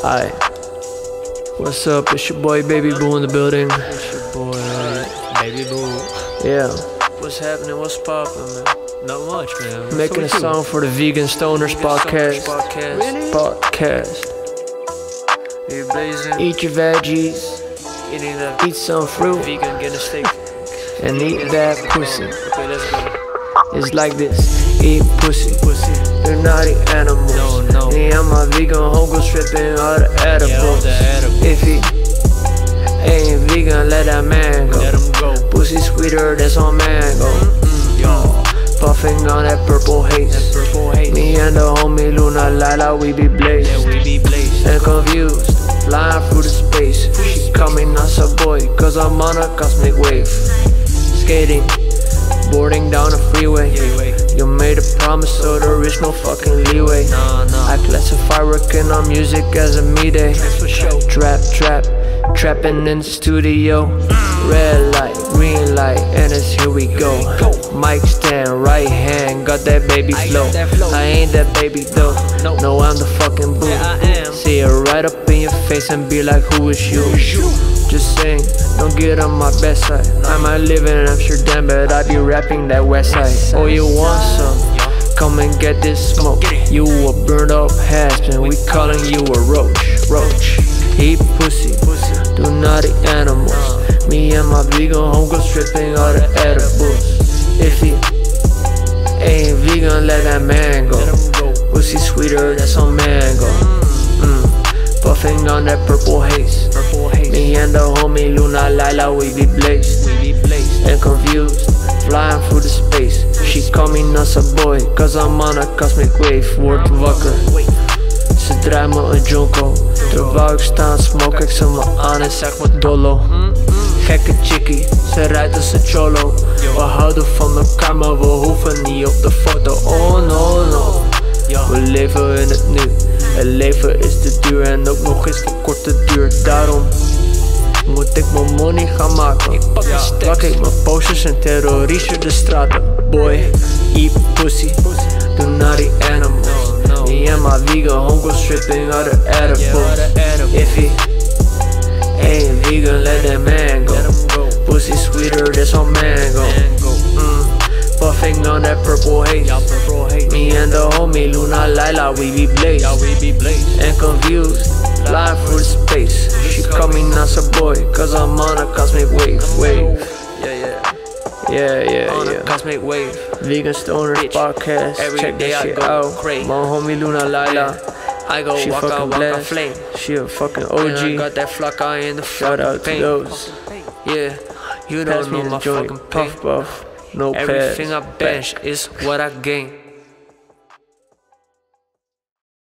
Hi, what's up? It's your boy Baby Boo in the building. It's your boy, Baby Boo. Yeah, What's happening? What's poppin', man? Not much, man. making a song for the Vegan Stoners podcast. Really? Podcast. You blazing? Eat your veggies, Eating that eat some fruit, vegan, getting a steak. and eat that pussy. Okay, let's go. It's like this: eat pussy, do not eat animals. No. Me and my vegan home go stripping all the edibles. If he ain't vegan, let that man go. Let him go. Pussy sweeter, that's on mango. Puffing on that purple haze. Me and the homie Luna Lila, we be blazed. Yeah, we be blazed. And confused, flying through the space. She call me NASA boy, cause I'm on a cosmic wave. Skating, boarding down the freeway. You made a promise, so there is no fucking leeway. I classify working on music as a me day. Trapping in the studio. Red light, green light, and it's here we go. Mic stand, right hand, got that baby flow. I ain't that baby though, no I'm the fucking boo. See it right up in your face and be like, who is you? Just saying, don't get on my best side. I might live in Amsterdam, but I be rapping that west side. Oh, you want some? Come and get this smoke. You a burned up has-been, we calling you a roach. Eat pussy, do not eat animals. Me and my vegan home go stripping all the edibles. If he ain't vegan, let that man go. Pussy sweeter, that's on mango. Puffing on that purple haze. Me and the homie Luna Lila, we be blazed. And confused, flying through the space. She call me NASA boy, cause I'm on a cosmic wave. Word wakker, ze draait me een jonko. Terwijl ik sta en smoke, ik zet me aan en zeg me dolo. Gekke chickie, ze rijdt als een cholo. We houden van elkaar, maar we hoeven niet op de foto. Oh no. We leven in het nu. Het leven is te duur en ook nog eens voor korte duur. Daarom moet ik mijn money gaan maken. Plak ik mijn posters en terrorieer de straten. Boy, eat pussy, do not eat animals. Me and my vegan home go stripping all the edibles. If he ain't vegan, let that man go. Pussy sweeter, that's on mango. Puffing on that purple haze. Me and the homie Luna Lila, we be blazed. And confused, flying through the space. She call me NASA boy, cause I'm on a cosmic wave. Yeah. Cosmic wave. Vegan Stoners podcast, check that shit out. My homie Luna Lila, I go she walk fucking out blessed. flame. She a fucking And I OG. got that flocka in the Shout out to paint. those. Yeah, you Pass don't me know the my joint, fucking pain. puff, no pads. Everything I bench is what I gain.